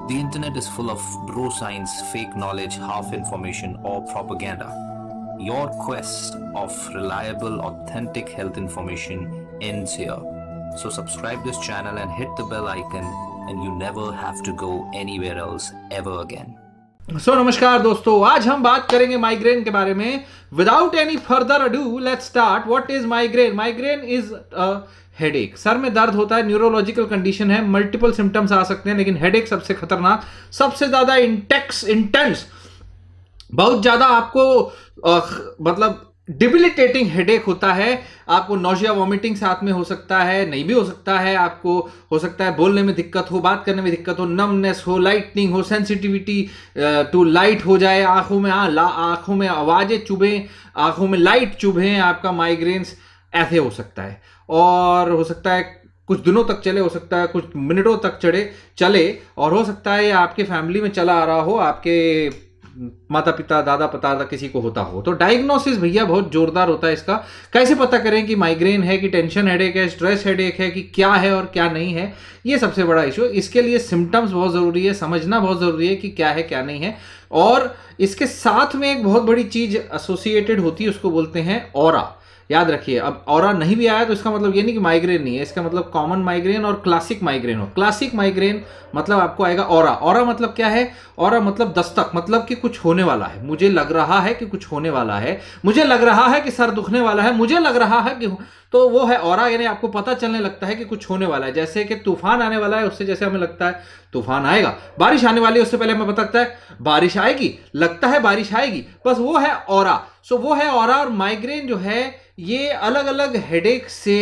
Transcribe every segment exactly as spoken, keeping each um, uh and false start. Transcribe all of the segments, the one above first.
The internet is full of bro science, fake knowledge, half information, or propaganda. Your quest of reliable, authentic health information ends here. So subscribe this channel and hit the bell icon, and you never have to go anywhere else ever again. So so, नमस्कार दोस्तों, आज हम बात करेंगे migraine के बारे में. Without any further ado let's start. What is migraine? Migraine is a headache. सर में दर्द होता है, न्यूरोलॉजिकल कंडीशन है, मल्टीपल सिम्टम्स आ सकते हैं, लेकिन हेडेक सबसे खतरनाक, सबसे ज्यादा इंटेक्स इंटेंस, बहुत ज्यादा आपको आ, मतलब डिबिलिटेटिंग हेडेक होता है. आपको नोजिया वॉमिटिंग साथ में हो सकता है, नहीं भी हो सकता है. आपको हो सकता है बोलने में दिक्कत हो, बात करने में दिक्कत हो, नमनेस हो, लाइटनिंग हो, सेंसिटिविटी टू लाइट हो जाए, आंखों में आ, आंखों में आवाजें चुभें, आंखों में लाइट चुभें. आपका माइग्रेन्स ऐसे हो सकता है, और हो सकता है कुछ दिनों तक चले, हो सकता है कुछ मिनटों तक चढ़े चले और हो सकता है आपके फैमिली में चला आ रहा हो, आपके माता पिता, दादा पतादा किसी को होता हो. तो डायग्नोसिस भैया बहुत जोरदार होता है इसका. कैसे पता करें कि माइग्रेन है, कि टेंशन हेडेक है, स्ट्रेस हेडेक है, कि क्या है और क्या नहीं है? ये सबसे बड़ा इशू. इसके लिए सिम्टम्स बहुत जरूरी है, समझना बहुत जरूरी है कि क्या है क्या नहीं है. और इसके साथ में एक बहुत बड़ी चीज एसोसिएटेड होती है, उसको बोलते हैं ऑरा. याद रखिए, अब ऑरा नहीं भी आया तो इसका मतलब ये नहीं कि माइग्रेन नहीं है. इसका मतलब कॉमन माइग्रेन और क्लासिक माइग्रेन हो. क्लासिक माइग्रेन मतलब आपको आएगा ऑरा. ऑरा मतलब क्या है? ऑरा मतलब दस्तक, मतलब कि कुछ होने वाला है. मुझे लग रहा है कि कुछ होने वाला है, मुझे लग रहा है कि सर दुखने वाला है, मुझे लग रहा है कि, तो वो है ऑरा. यानी आपको पता चलने लगता है कि कुछ होने वाला है. जैसे कि तूफान आने वाला है, उससे जैसे हमें लगता है तूफान आएगा. बारिश आने वाली है, उससे पहले हमें पता लगता है बारिश आएगी, लगता है बारिश आएगी. बस वो है ऑरा. सो वो है ऑरा. और माइग्रेन जो है ये अलग अलग हेडेक से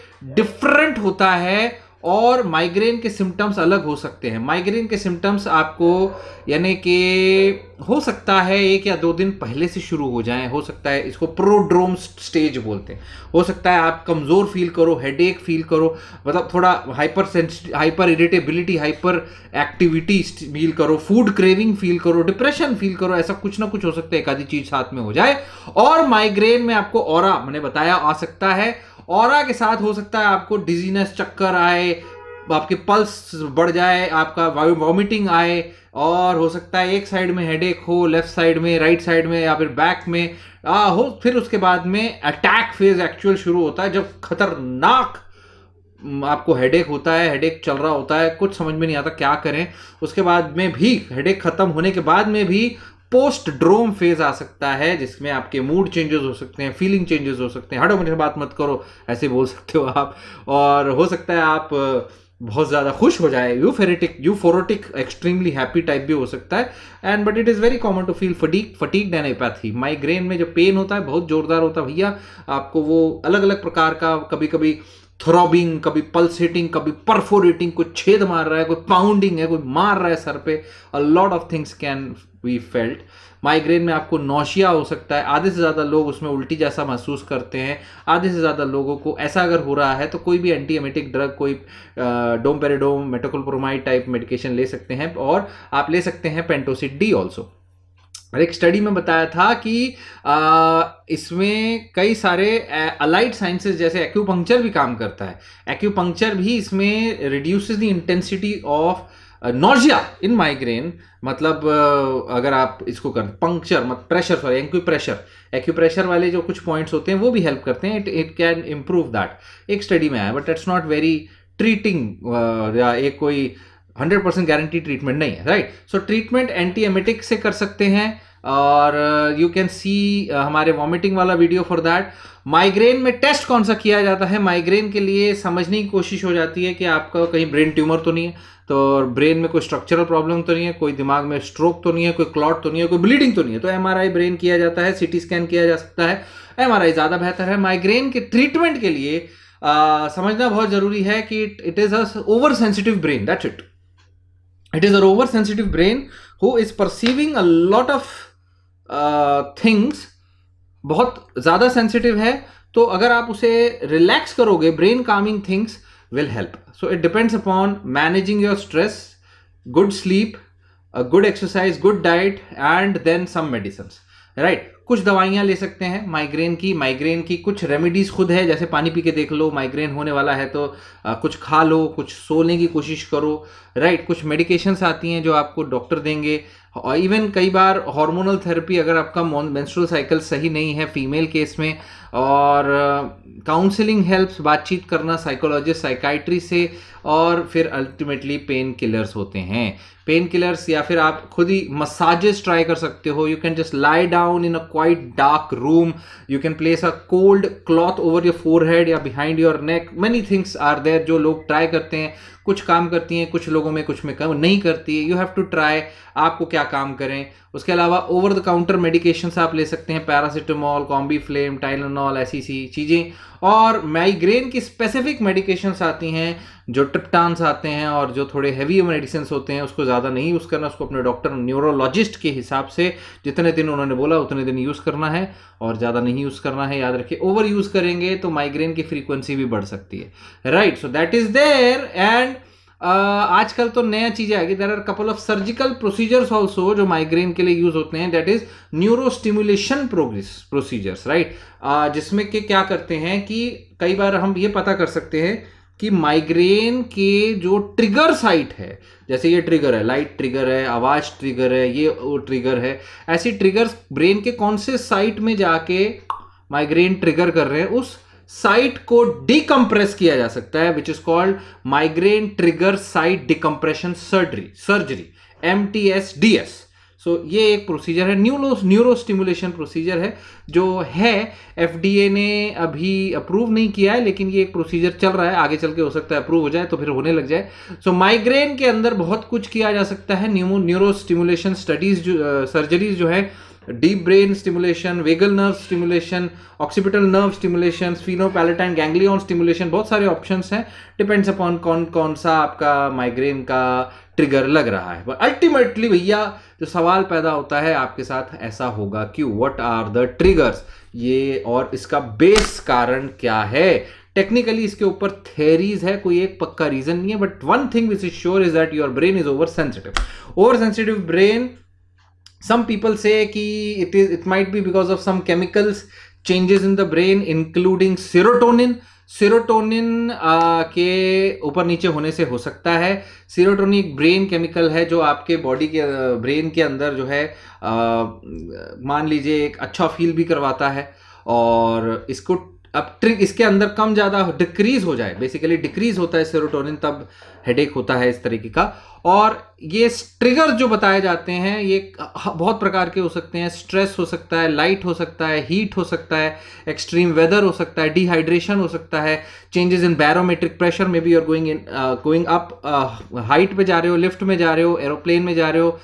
डिफरेंट होता है, और माइग्रेन के सिम्टम्स अलग हो सकते हैं. माइग्रेन के सिम्टम्स आपको यानी कि हो सकता है एक या दो दिन पहले से शुरू हो जाएं, हो सकता है इसको प्रोड्रोम स्टेज बोलते हैं. हो सकता है आप कमजोर फील करो, हेडेक फील करो, मतलब थोड़ा hyper sensitive, hyper irritability, hyper activity feel करो, फूड क्रेविंग फील करो, डिप्रेशन फील करो. ऐसा कुछ ना कुछ हो सकता है, एक आधी चीज साथ में हो जाए. और माइग्रेन में आपको ऑरा, मैंने बताया, आ सकता है. ऑरा के साथ हो सकता है आपको डिजीनेस, चक्कर आए, आपके पल्स बढ़ जाए, आपका वॉमिटिंग आए, और हो सकता है एक साइड में हेडेक हो, लेफ्ट साइड में, राइट साइड में, या फिर बैक में आ, हो. फिर उसके बाद में अटैक फेज एक्चुअल शुरू होता है, जब खतरनाक आपको हेडेक होता है, हेडेक चल रहा होता है, कुछ समझ में नहीं आता क्या करें. उसके बाद में भी हेडेक खत्म होने के बाद में भी पोस्ट ड्रोम फेज आ सकता है, जिसमें आपके मूड चेंजेस हो सकते हैं, फीलिंग चेंजेस हो सकते हैं. हटो मुझे बात मत करो, ऐसे बोल सकते हो आप. और हो सकता है आप बहुत ज्यादा खुश हो जाए, euphoric, euphoric, extremely happy type भी हो सकता है. And but it is very common to feel fatigue fatigued and apathy. Migraine में जो पेन होता है बहुत जोरदार होता है भैया. आपको वो अलग अलग प्रकार का, कभी कभी थ्रॉबिंग, कभी पल्सेटिंग, कभी परफोरेटिंग, कोई छेद मार रहा है, कोई पाउंडिंग है, कोई मार रहा है सर पे. A lot of things can be felt. Migraine में आपको नौशिया हो सकता है. आधे से ज़्यादा लोग उसमें उल्टी जैसा महसूस करते हैं. आधे से ज़्यादा लोगों को ऐसा अगर हो रहा है तो कोई भी एंटी एमेटिक ड्रग, कोई डोमपेरिडोम, मेटोक्लोप्रोमाइड टाइप मेडिकेशन ले सकते हैं. और आप ले सकते हैं पेंटोसिड डी ऑल्सो. और एक स्टडी में बताया था कि आ, इसमें कई सारे अलाइड साइंसेस जैसे एक्यूपंक्चर भी काम करता है. एक्यूपंक्चर भी इसमें reduces the intensity of nausea in migraine. मतलब अगर आप इसको कर पंक्चर, मतलब प्रेशर, सॉरी एक्यूप्रेशर, एक्यूप्रेशर वाले जो कुछ पॉइंट्स होते हैं वो भी हेल्प करते हैं. It it can improve that. एक स्टडी में आया, but it's not very treating, या एक कोई हंड्रेड परसेंट गारंटी ट्रीटमेंट नहीं है, right. So treatment anti emetic से कर सकते हैं, और यू कैन सी हमारे वॉमिटिंग वाला वीडियो फॉर दैट. माइग्रेन में टेस्ट कौन सा किया जाता है? माइग्रेन के लिए समझने की कोशिश हो जाती है कि आपका कहीं ब्रेन ट्यूमर तो नहीं है, तो ब्रेन में कोई स्ट्रक्चरल प्रॉब्लम तो नहीं है, कोई दिमाग में स्ट्रोक तो नहीं है, कोई क्लॉट तो नहीं है, कोई ब्लीडिंग तो नहीं है. तो एमआरआई ब्रेन किया जाता है, सीटी स्कैन किया जा सकता है. एमआरआई ज़्यादा बेहतर है. माइग्रेन के ट्रीटमेंट के लिए आ, समझना बहुत जरूरी है कि it is a over sensitive brain. That's it. It is an oversensitive brain who is perceiving a lot of uh, things. बहुत ज़्यादा सेंसिटिव है, तो अगर आप उसे रिलैक्स करोगे, brain calming things will help. So it depends upon managing your stress, good sleep, good exercise, good diet, and then some medicines. Right right? कुछ दवाइयाँ ले सकते हैं माइग्रेन की, माइग्रेन की कुछ रेमेडीज खुद है, जैसे पानी पी के देख लो, माइग्रेन होने वाला है तो आ, कुछ खा लो, कुछ सोने की कोशिश करो, राइट right? कुछ मेडिकेशंस आती हैं जो आपको डॉक्टर देंगे, और इवन कई बार हार्मोनल थेरेपी, अगर आपका मेंस्ट्रुअल साइकिल सही नहीं है फीमेल केस में, और काउंसलिंग हेल्प्स, बातचीत करना साइकोलॉजिस्ट साइकाइट्री से, और फिर अल्टीमेटली पेन किलर्स होते हैं। पेन किलर्स या फिर आप खुद ही मसाजेस ट्राई कर सकते हो। You can just lie down in a quiet dark room, you can place a cold cloth over your forehead या behind your neck, many things are there जो लोग ट्राई करते हैं। कुछ काम करती हैं कुछ लोगों में, कुछ में काम नहीं करती है। यू हैव टू ट्राई आपको क्या काम करें। उसके अलावा ओवर द काउंटर मेडिकेशंस आप ले सकते हैं, पैरासीटामोल, कॉम्बीफ्लेम, टाइलेनॉल, ऐसी सी चीज़ें। और माइग्रेन की स्पेसिफिक मेडिकेशंस आती हैं जो ट्रिप्टान्स आते हैं, और जो थोड़े हैवी मेडिसिन होते हैं उसको ज़्यादा नहीं यूज़ करना, उसको अपने डॉक्टर न्यूरोलॉजिस्ट के हिसाब से जितने दिन उन्होंने बोला उतने दिन यूज़ करना है, और ज़्यादा नहीं यूज़ करना है। याद रखिए, ओवर यूज़ करेंगे तो माइग्रेन की फ्रीक्वेंसी भी बढ़ सकती है, right. So that is there. And आजकल तो नया चीज़ें आ गई, there are couple of surgical procedures also जो माइग्रेन के लिए यूज होते हैं, that is neuro stimulation progress procedures, right. जिसमें कि क्या करते हैं कि कई बार हम ये पता कर सकते हैं कि माइग्रेन के जो ट्रिगर साइट है, जैसे ये ट्रिगर है, लाइट ट्रिगर है, आवाज ट्रिगर है, ये वो ट्रिगर है, ऐसी ट्रिगर्स ब्रेन के कौन से साइट में जाके माइग्रेन ट्रिगर कर रहे हैं, उस साइट को डिकम्प्रेस किया जा सकता है, which is called migraine trigger site decompression surgery surgery M T S D S. So ये एक प्रोसीजर है, न्यूरो न्यूरो स्टिमुलेशन प्रोसीजर है, जो है एफ डी ए ने अभी अप्रूव नहीं किया है, लेकिन ये एक प्रोसीजर चल रहा है, आगे चल के हो सकता है अप्रूव हो जाए तो फिर होने लग जाए। सो so, माइग्रेन के अंदर बहुत कुछ किया जा सकता है। न्यूरो न्यूरो स्टिमुलेशन स्टडीज जो सर्जरीज जो है, deep brain stimulation, vagal nerve stimulation, occipital nerve stimulation, sphenopalatine ganglion stimulation, बहुत सारे ऑप्शंस हैं, डिपेंड्स अपॉन कौन कौन सा आपका माइग्रेन का ट्रिगर लग रहा है। बट अल्टीमेटली भैया जो सवाल पैदा होता है आपके साथ, ऐसा होगा क्यों, व्हाट आर द ट्रिगर्स, ये और इसका बेस कारण क्या है। टेक्निकली इसके ऊपर थेरीज है, कोई एक पक्का रीजन नहीं है, but one thing which is sure is that your brain is over sensitive. Over sensitive brain, some people say कि it is it might be because of some chemicals changes in the brain including serotonin. Serotonin के ऊपर नीचे होने से हो सकता है। Serotonin एक ब्रेन केमिकल है जो आपके बॉडी के ब्रेन के अंदर जो है मान लीजिए एक अच्छा फील भी करवाता है, और इसको अब ट्रिक इसके अंदर कम ज़्यादा डिक्रीज हो जाए, बेसिकली डिक्रीज होता है सेरोटोनिन, तब हेडेक होता है इस तरीके का। और ये ट्रिगर जो बताए जाते हैं ये बहुत प्रकार के हो सकते हैं, स्ट्रेस हो सकता है, लाइट हो सकता है, हीट हो सकता है, एक्सट्रीम वेदर हो सकता है, डिहाइड्रेशन हो सकता है, चेंजेस इन बैरोमेट्रिक प्रेशर में भी, और going in going up, height पे जा रहे हो, लिफ्ट में जा रहे हो, एरोप्लेन में जा रहे हो,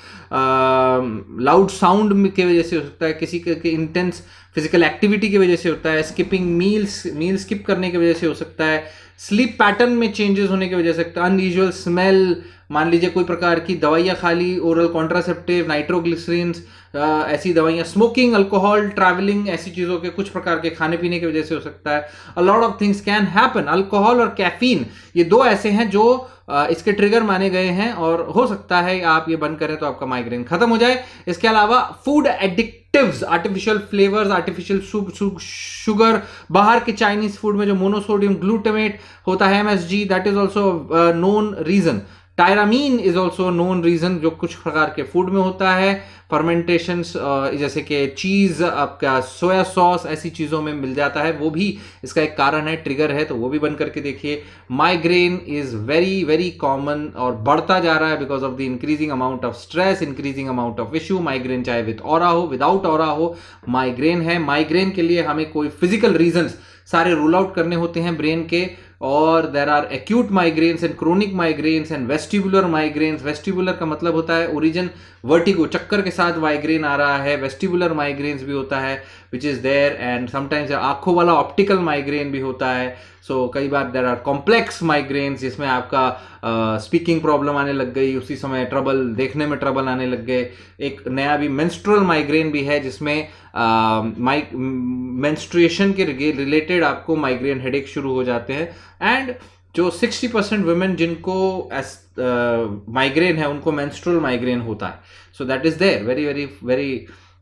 लाउड uh, साउंड की वजह से हो सकता है, किसी के इंटेंस फिजिकल एक्टिविटी की वजह से होता है, स्किपिंग मील्स मील स्किप करने की वजह से हो सकता है, स्लीप पैटर्न में चेंजेस होने की वजह से, अनयूजुअल स्मेल, मान लीजिए कोई प्रकार की दवाइयाँ खा ली, ओरल कॉन्ट्रासेप्टिव, नाइट्रोग्लिसरीन्स, ऐसी दवाइयाँ, स्मोकिंग, अल्कोहल, ट्रैवलिंग, ऐसी चीज़ों के कुछ प्रकार के खाने पीने की वजह से हो सकता है। A lot of things can happen. Alcohol और कैफीन ये दो ऐसे हैं जो इसके ट्रिगर माने गए हैं, और हो सकता है आप ये बंद करें तो आपका माइग्रेन खत्म हो जाए। इसके अलावा food additives, artificial flavours, artificial sugar, बाहर के चाइनीज फूड में जो मोनोसोडियम ग्लूटामेट होता है, M S G, that is also known reason. Tyramine is also known reason जो कुछ प्रकार के फूड में होता है। फर्मेंटेशन जैसे कि चीज़, आपका सोया सॉस, ऐसी चीज़ों में मिल जाता है, वो भी इसका एक कारण है, ट्रिगर है, तो वो भी बंद करके देखिए। Migraine is very very common और बढ़ता जा रहा है because of the increasing amount of stress, increasing amount of issue. Migraine चाहे विद ऑरा हो, विदाउट ऑरा हो, माइग्रेन है। माइग्रेन के लिए हमें कोई फिजिकल रीजंस सारे रूल आउट करने होते हैं ब्रेन के, और there are acute migraines and chronic migraines and vestibular migraines. Vestibular का मतलब होता है ओरिजिन वर्टिगो, चक्कर के साथ माइग्रेन आ रहा है। वेस्टिबुलर माइग्रेन्स भी होता है which is there, and sometimes आंखों वाला ऑप्टिकल माइग्रेन भी होता है। सो so, कई बार देर आर कॉम्प्लेक्स माइग्रेन्स जिसमें आपका स्पीकिंग uh, प्रॉब्लम आने लग गई, उसी समय ट्रबल, देखने में ट्रबल आने लग गए। एक नया भी मेंस्ट्रुअल माइग्रेन भी है जिसमें माइक मेंस्ट्रुएशन के रिलेटेड आपको माइग्रेन हेडेक शुरू हो जाते हैं। एंड जो सिक्सटी परसेंट वुमेन जिनको माइग्रेन uh, है उनको मेंस्ट्रुअल माइग्रेन होता है। So that is there, very very very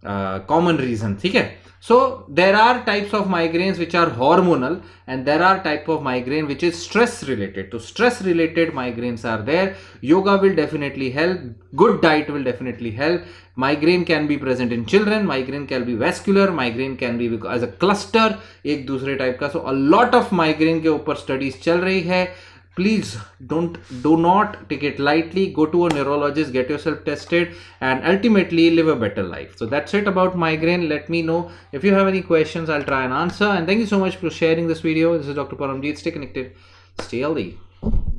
common reason, ठीक है. So there are types of migraines which are hormonal, and there are type of migraine which is stress related. So stress related migraines are there. Yoga will definitely help. Good diet will definitely help. Migraine can be present in children. Migraine can be vascular. Migraine can be as a cluster, एक दूसरे type का. So a lot of migraine के ऊपर studies चल रही है. Please don't do not take it lightly. Go to a neurologist, get yourself tested, and ultimately live a better life. So that's it about migraine. Let me know if you have any questions. I'll try and answer. And thank you so much for sharing this video. This is Doctor Paramjeet. Stay connected. Stay healthy.